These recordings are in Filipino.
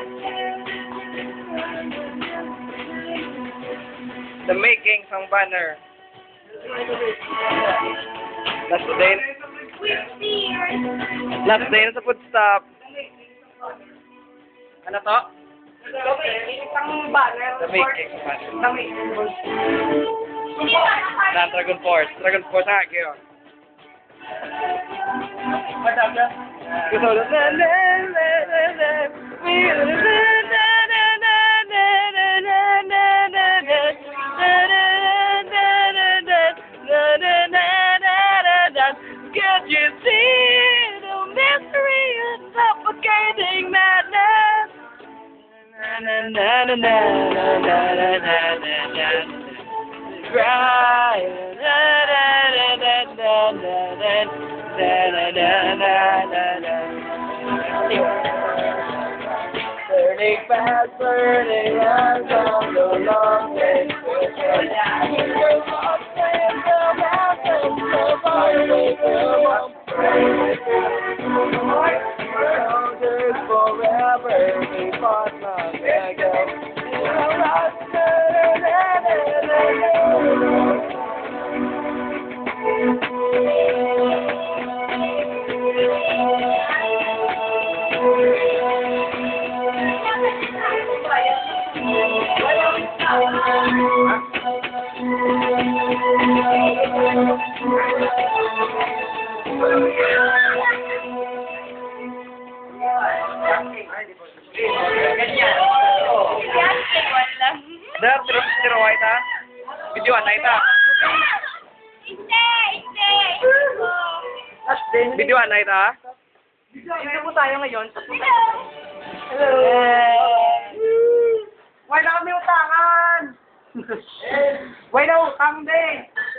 The making ng banner. Last day. Last day na sa food stop. Ano to? Isang banner. The making ng banner. The making. Na Dragon Force. Dragon Force nga kayo. Madami. Gusto ko Can't you see the mystery of suffocating madness? Na na na na na na na na na na. Cry. Na na na na na na na na na na na na. Burning fast, burning out on the long way. Forever, we fought long ago. Ganyan. Dar, tiro ita. Video na ita. Video na ita. Dito po tayo ngayon. Hello. Why na kami utangan? Why na utang din?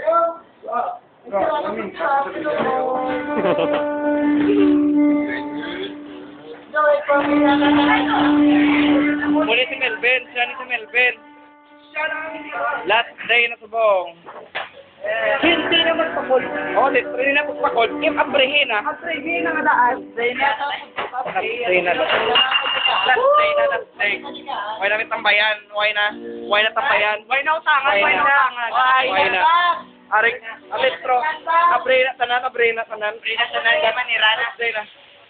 Muli si Melvin, siya ni si Melvin. Last day na subong. Hindi na magpakol. Oh, hindi na pagpakod. Kim abrihin ah. At hindi na nadaan. Last day na. Last day. Why na may tambayan? Why na tambayan? Why na utangan? Why na utangan? Why na? Arik, alistro. Abre na tanan. Gaman ni Rana. Day na.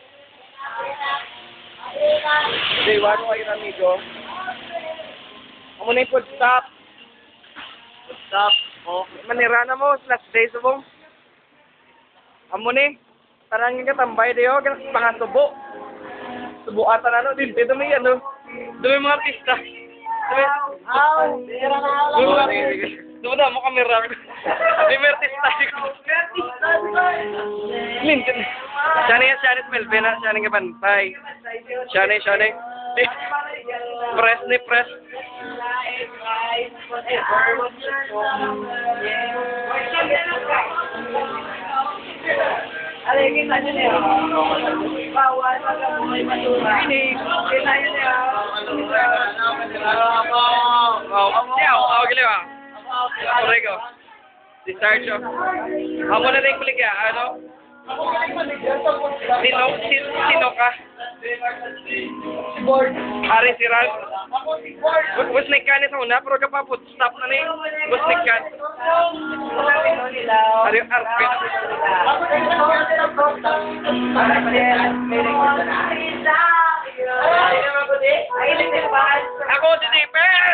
Day 1, why na amigo? Amo na yung food stop. Food stop. Oh, manirana mo, last day subong. Amo ni, tarangin ka tambay dayo, kaya mga subo. Subo ata na no, dito may ano, dumi mga artista. Dumi na mo kamera. May artista. Lintin. Siya ni Melvin, siya ni Kapantay. Siya ni. Press. Alingin na niya. Bawal magamoy madura. Kita niya. Giliw ah. Corrego. Discharge of. Amo na rin kulig ano? Sino ka? Board. Ari si Ral. Ako si Board. Was nagkani sa una, pero kapapot, stop na ni. Was nagkan. Ari Arpin. Ako si Dipper!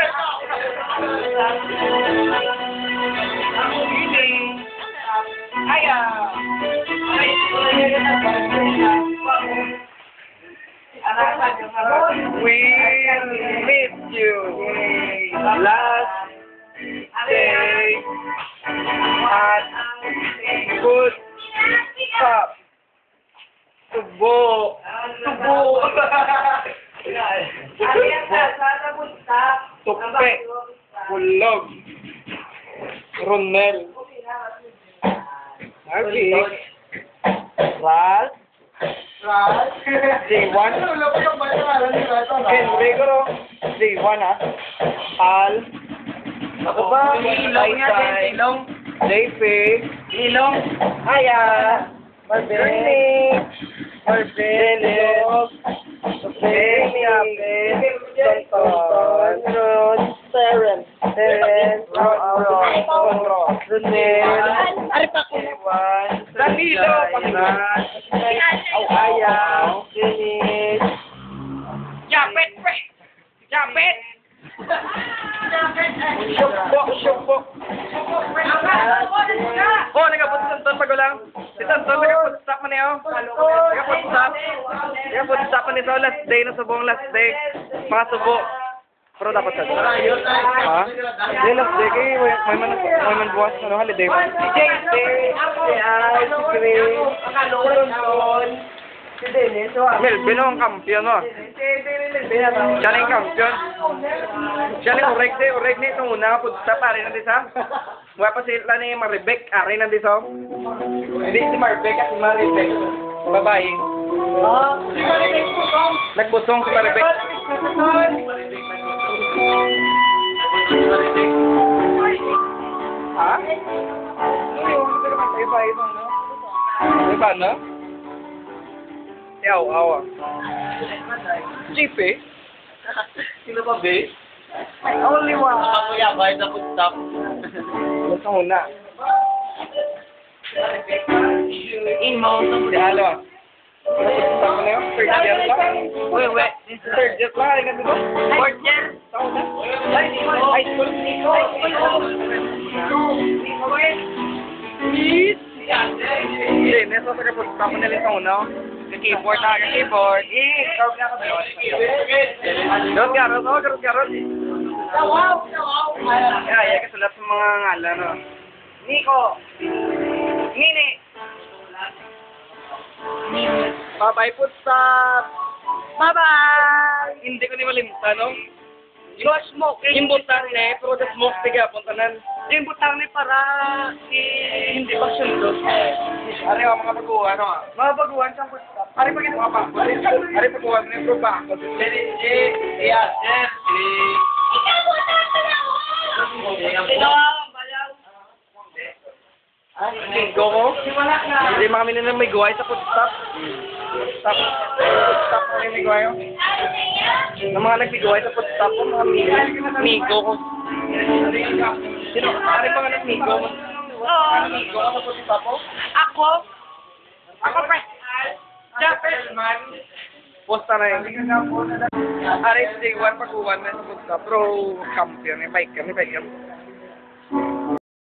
We miss you. Last day at food stop. Tubo. Tupe. Kulog. Ronel. Okay. Ras. J1. Enrico. J1 ah. Al. Ako ba? Ilong niya din. Ilong. JP. Ilong. Aya. Marvin. Marvin. Benny. Boston. Seren. Runel. Ari pa ko. Danilo. Ayaw. Dennis. Japet, pre. Japet. Syukbo. Oh, nagabot sa Tonton Pagulang. Si Tonton, nagabot stop man niyo. Nagabot stop man nito. Last day na subong last day. Mga subo. Pero dapat sa ha? Hindi, last day kay may man buwas. Ano, holiday mo? Si JP. Si Al. Si Chris. Si Dennis. Melvin ang kampiyon, no? Siya na yung kampiyon. Siya na yung ureg na itong una. Pudsa pa rin na disa. Wala pa sila ni Maribek. Ari na disa. Hindi si Maribek at si Maribek. Babae. Nagbusong si Maribek. Ha? Iba, no? Yaw, awa. Jeep, eh? Sino ba, babe? Only one. Ako yan, kahit na footstop. Gusto mo na. Imo. Si Alo. Gusto mo na yun? Third year lang? Uy. Third year lang? Ay, ganito ba? Fourth year. Taon na? High school? Hindi, nasa sa kapag tapos nila yung taon na. Keyboard na, keyboard. Karot nga ka ba? Karot. Kaya kasulat sa mga ngalan, no? Nico! Nini! Bye-bye, footstop! Bye-bye! Hindi ko ni malimta, no? Go smoking. Yung butang na pero sa smoke tiga, puntanan. Yung butang ni para hindi pa sundot. Ari ang mga baguhan, no? Mga baguhan sa footstop. Ari pa ginawa pa. Ari baguhan na yung ba? Linggo ko? Hindi mga kami na may guway sa footstop. Footstop ko may guway. Ng mga nagbiguay sa footstop ko, mga migo ko. Sino? Ari pa nga nagmigo mo? Migo ka sa footstop ko? Ako pre. Japet man. Posta na yun. Ari, day 1 pag-uwan na sa footstop. Pero, champion. May bike yan.